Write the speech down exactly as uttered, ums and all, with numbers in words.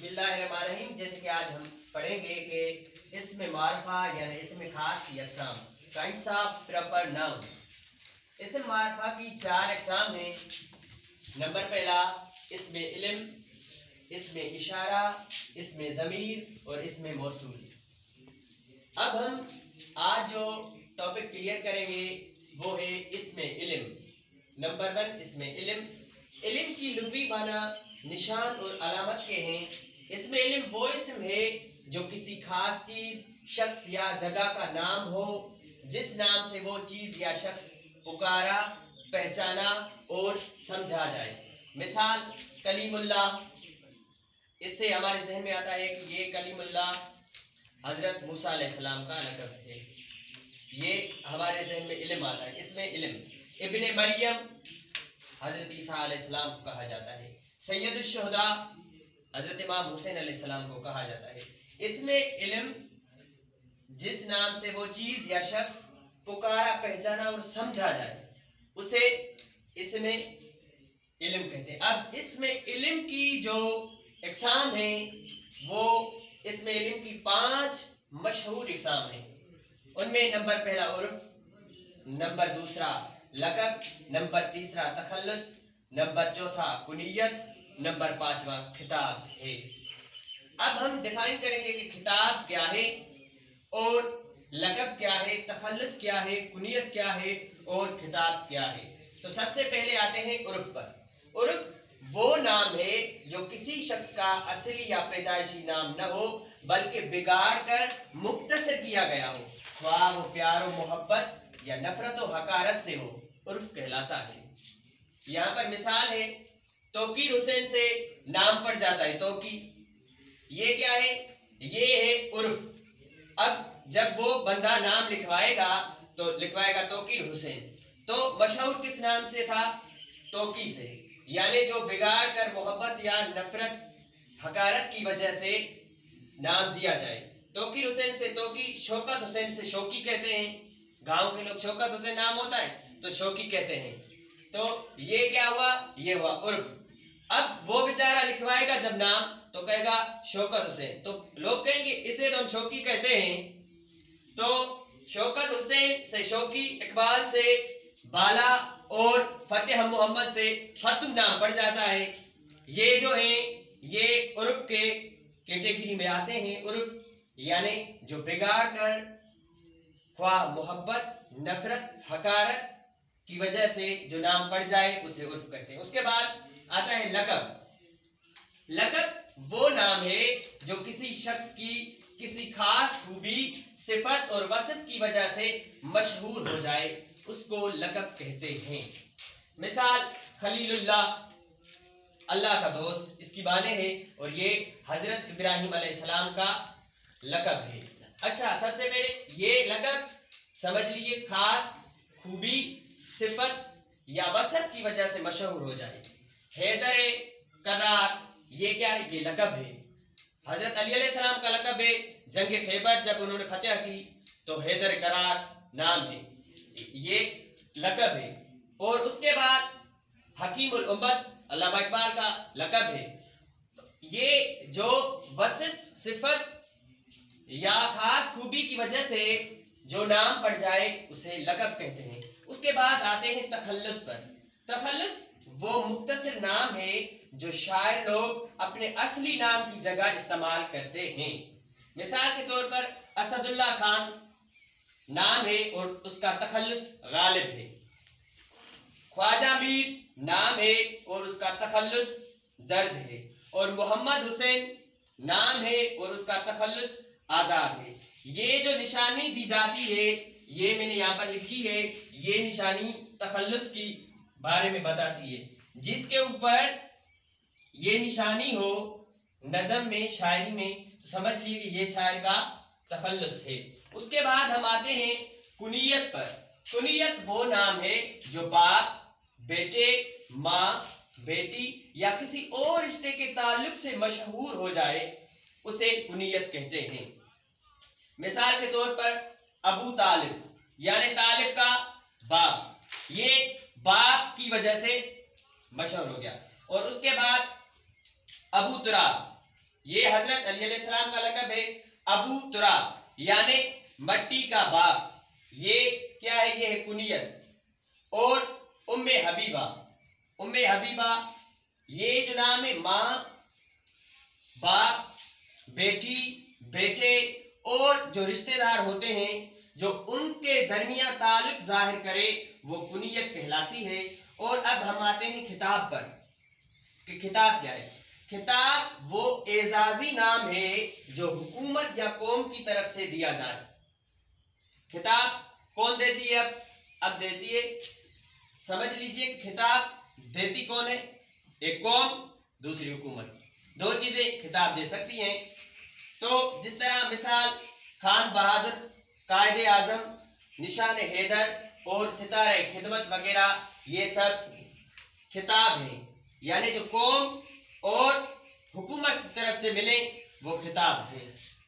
बिस्मिल्लाहिर्रहमानिर्रहीम। जैसे कि आज हम पढ़ेंगे कि इसमें मारफा यानी इसमें खास की अक़साम, काइंड्स ऑफ प्रॉपर नाउन। इसमें मारफा की चार अक़साम हैं। नंबर पहला इसमें इल्म, इसमें इशारा, इसमें ज़मीर और इसमें मौसूल। अब हम आज जो टॉपिक क्लियर करेंगे वो है इसमें इल्म। नंबर वन इसमें इल्म। इल्म की लुग़वी माना निशान और अलामत के हैं। इसमें इल्म वो इसम है जो किसी खास चीज, शख्स या जगह का नाम हो, जिस नाम से वो चीज या शख्स पुकारा, पहचाना और समझा जाए। मिसाल कलीमुल्लाह, इससे हमारे जहन में आता है कि ये कलीमुल्लाह हजरत मूसा अलैहिस्सलाम का लक़ब है। ये हमारे जहन में इल्म आता है। इसमें इल्म इब्ने मरियम हजरत ईसा अलैहिस्सलाम को कहा जाता है। सैयदुश शुहदा हजरत इमाम हुसैन अलैहिस्सलाम को कहा जाता है। इसमें इल्म जिस नाम से वो चीज या शख्स पुकारा, पहचाना और समझा जाए उसे इसमें इल्म कहते हैं। अब इसमें इल्म की जो इक़साम है वो इसमें इल्म की पांच मशहूर इक़साम हैं। उनमें नंबर पहला उर्फ, नंबर दूसरा लक़ब, नंबर तीसरा तखल्लुस, नंबर चौथा कुनियत, नंबर पांचवा खिताब है। अब हम डिफाइन करेंगे कि खिताब क्या है और लक़ब क्या है, तखल्लुस क्या है, कुनियत क्या है और खिताब क्या है। तो सबसे पहले आते हैं उर्फ पर। उर्फ वो नाम है जो किसी शख्स का असली या पैदाइशी नाम न हो बल्कि बिगाड़ कर मुख्तसर किया गया हो, ख्वाह वो प्यार व मोहब्बत या नफरत व हकारत से हो, उर्फ कहलाता है। यहाँ पर मिसाल है तौकीर हुसैन से नाम पड़ जाता है तौकी, ये क्या है, ये है उर्फ। अब जब वो बंदा नाम लिखवाएगा तो लिखवाएगा तौकीर हुसैन, तो मशहूर किस नाम से था, तौकी से, यानी जो बिगाड़ कर मोहब्बत या नफरत हकारत की वजह से नाम दिया जाए। तौकीर हुसैन से तौकी, शौकत हुसैन से शौकी कहते हैं। गांव के लोग शौकत हुसैन नाम होता है तो शौकी कहते हैं। तो ये क्या हुआ, ये हुआ उर्फ। अब वो बेचारा लिखवाएगा जब नाम तो कहेगा शौकत हुसैन, तो लोग कहेंगे इसे तो हम शौकी कहते हैं। तो शौकत हुसैन से शौकी, इकबाल से बाला और फतेह मोहम्मद से फतुह नाम पड़ जाता है। ये जो है ये उर्फ के कैटेगरी में आते हैं। उर्फ यानी जो बिगाड़ कर ख्वाह मोहब्बत, नफरत, हकारत की वजह से जो नाम पड़ जाए उसे उर्फ कहते हैं। उसके बाद आता है लक़ब। लक़ब वो नाम है जो किसी शख्स की किसी खास खूबी, सिफत और वصف की वजह से मशहूर हो जाए, उसको लक़ब कहते हैं। मिसाल खलीलुल्लाह, अल्लाह का दोस्त, इसकी माने है और ये हजरत इब्राहिम अलैहिस्सलाम का लक़ब है। अच्छा, सबसे पहले ये लक़ब समझ लीजिए खास खूबी, सिफत या वसफ की वजह से मशहूर हो जाए। हैदर करार, ये क्या है, ये लक़ब है। हजरत अली अलैहिस्सलाम का लक़ब है। जंग खैबर जब उन्होंने फतेह की तो हैदर करार नाम है, ये लक़ब है। और उसके बाद हकीमुल उम्मत अल्लामा इकबाल का लक़ब है। ये जो वसफ, सिफत या खास खूबी की वजह से जो नाम पड़ जाए उसे लक़ब कहते हैं। उसके बाद आते हैं तखल्लुस पर। तखल्लुस वो मुख्तसर नाम है जो शायर लोग अपने असली नाम की जगह इस्तेमाल करते हैं। मिसाल के तौर पर असदुल्ला खान नाम है और उसका तखल्लुस गालिब है। ख्वाजा मीर नाम है और उसका तखल्लुस दर्द है। और मोहम्मद हुसैन नाम है और उसका तखल्लुस आजाद है। ये जो निशानी दी जाती है ये मैंने यहाँ पर लिखी है, ये निशानी तखल्लुस की बारे में बताती है। जिसके ऊपर ये निशानी हो नज़म में, शायरी में, तो समझ लीजिए ये शायर का तखल्लुस है। उसके बाद हम आते हैं कुनियत पर। कुनियत वो नाम है जो बाप, बेटे, माँ, बेटी या किसी और रिश्ते के ताल्लुक से मशहूर हो जाए, उसे कुनियत कहते हैं। मिसाल के तौर पर अबू तालिब यानी तालिब का बाप, ये बाप की वजह से मशहूर हो गया। और उसके बाद अबू तुराब, ये हजरत अली अलैहिस्सलाम का लक़ब है। अबू तुराब यानी मट्टी का बाप, ये क्या है, ये है कुनियत। और उम्मे हबीबा, उम्मे हबीबा ये जो नाम है, माँ, बाप, बेटी, बेटे और जो रिश्तेदार होते हैं जो उनके दरमियान ताल्लुक जाहिर करे वो कुनियत कहलाती है। और अब हम आते हैं खिताब पर कि खिताब क्या है। खिताब वो एजाजी नाम है जो हुकूमत या कौम की तरफ से दिया जाए। खिताब कौन देती है? अब अब देती है, समझ लीजिए, खिताब देती कौन है? एक कौम, दूसरी हुकूमत। दो चीजें खिताब दे सकती हैं। तो जिस तरह मिसाल खान बहादुर, कायदे आजम, निशान हैदर और सितारे खिदमत वगैरह, ये सब खिताब हैं, यानी जो कौम और हुकूमत की तरफ से मिले वो खिताब है।